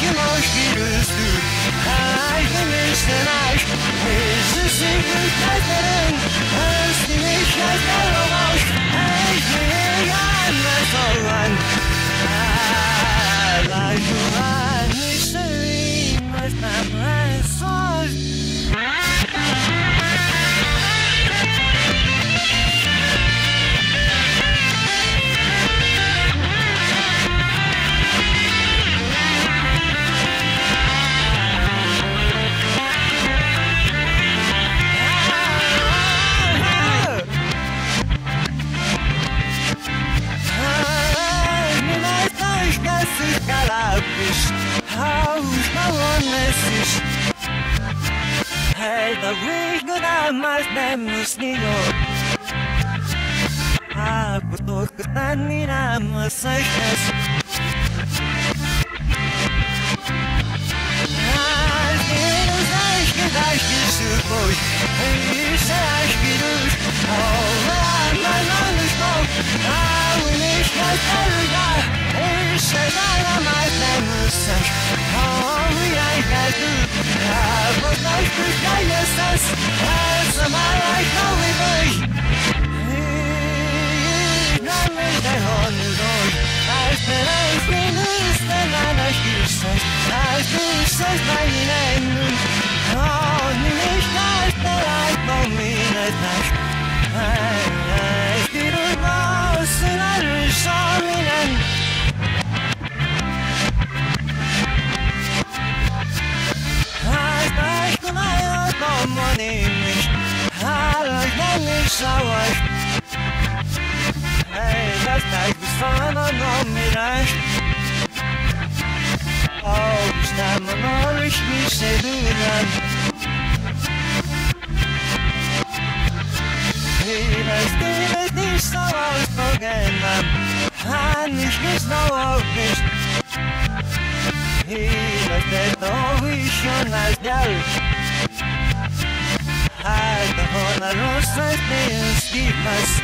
immer spielst du. Ich bin nicht leicht, es ist nicht Leiterin, es ist nicht als Rausch, ich will anders voran. Like you are mystery, my family soul. Hey, the ring of my memories, Nino. Ah, but look at that, Nina, my sickness. Ah, ich bin so gut. Ich bin durch. Oh, man ist noch. Ah, und ich kann da. Ich sei leider mein Memories. Oh, wie ein Geist. Aber gleich durch deines das, als mal ich noch übrig. Ich nahm mich dein Horn durch, als bin in einer Spielzeit, als du sagst meine Hände. Oh, nicht als der Leid von mir nicht. Ich bin raus in alle Schauungen. Hey, das Tag bis vorne noch mit recht. Oh, ich nehme noch nicht mich sehr an. Ich weiß nicht so ausprobieren. Ich weiß noch auch nicht. Ich weiß nicht, ob ich schon als Geld. Halt davon los, als mir es gibt was.